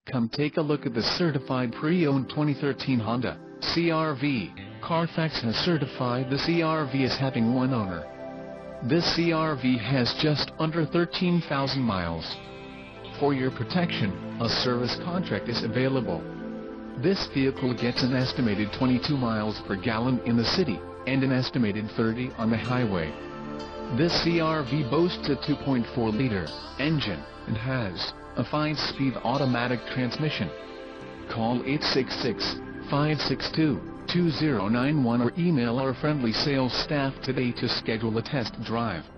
Come take a look at the certified pre-owned 2013 Honda CR-V. Carfax has certified the CR-V as having one owner. This CR-V has just under 13,000 miles. For your protection, a service contract is available. This vehicle gets an estimated 22 miles per gallon in the city, and an estimated 30 on the highway. This CR-V boasts a 2.4-liter engine, and has a 5-speed automatic transmission. Call 866-562-2091 or email our friendly sales staff today to schedule a test drive.